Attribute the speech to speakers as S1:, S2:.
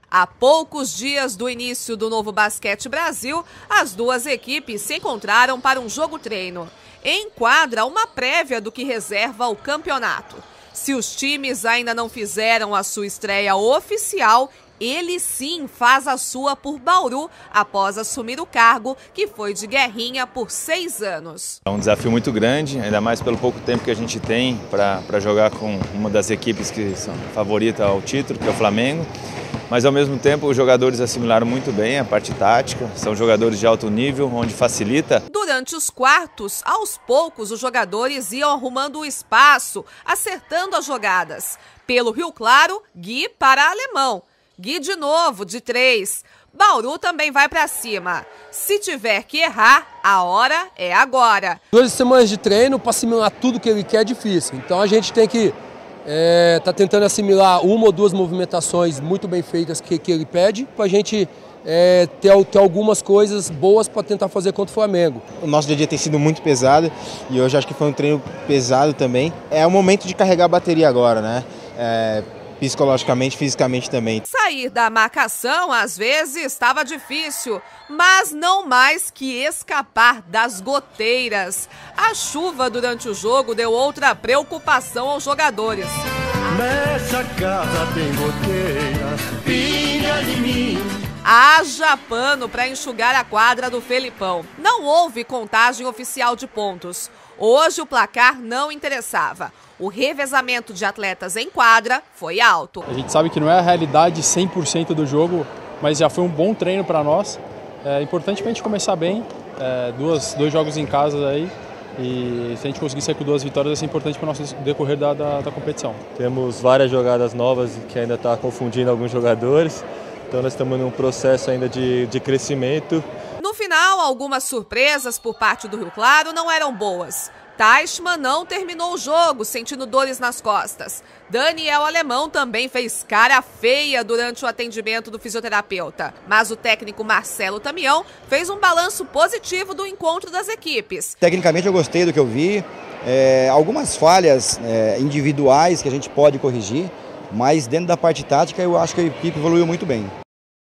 S1: Há poucos dias do início do Novo Basquete Brasil, as duas equipes se encontraram para um jogo-treino. Em quadra, uma prévia do que reserva o campeonato. Se os times ainda não fizeram a sua estreia oficial, ele sim faz a sua por Bauru, após assumir o cargo, que foi de Guerrinha por 6 anos.
S2: É um desafio muito grande, ainda mais pelo pouco tempo que a gente tem para jogar com uma das equipes que são favorita ao título, que é o Flamengo. Mas ao mesmo tempo os jogadores assimilaram muito bem a parte tática, são jogadores de alto nível, onde facilita.
S1: Durante os quartos, aos poucos os jogadores iam arrumando o espaço, acertando as jogadas. Pelo Rio Claro, Gui para Alemão. Gui de novo, de 3. Bauru também vai para cima. Se tiver que errar, a hora é agora.
S3: 2 semanas de treino para assimilar tudo que ele quer é difícil. Então a gente tem que tá tentando assimilar 1 ou 2 movimentações muito bem feitas que ele pede, para a gente ter algumas coisas boas para tentar fazer contra o Flamengo.
S4: O nosso dia a dia tem sido muito pesado e hoje acho que foi um treino pesado também. É o momento de carregar a bateria agora, né? Psicologicamente, fisicamente também.
S1: Sair da marcação às vezes estava difícil, mas não mais que escapar das goteiras. A chuva durante o jogo deu outra preocupação aos jogadores.
S5: Nessa casa tem goteira, filha de mim.
S1: Haja pano para enxugar a quadra do Felipão. Não houve contagem oficial de pontos. Hoje o placar não interessava. O revezamento de atletas em quadra foi alto.
S6: A gente sabe que não é a realidade 100% do jogo, mas já foi um bom treino para nós. É importante para a gente começar bem, dois jogos em casa aí. E se a gente conseguir sair com 2 vitórias, vai ser importante para o nosso decorrer da competição.
S7: Temos várias jogadas novas que ainda está confundindo alguns jogadores. Então nós estamos num processo ainda de crescimento.
S1: No final, algumas surpresas por parte do Rio Claro não eram boas. Teichmann não terminou o jogo, sentindo dores nas costas. Daniel Alemão também fez cara feia durante o atendimento do fisioterapeuta. Mas o técnico Marcelo Tamião fez um balanço positivo do encontro das equipes.
S8: Tecnicamente eu gostei do que eu vi. Algumas falhas individuais que a gente pode corrigir, mas dentro da parte tática eu acho que a equipe evoluiu muito bem.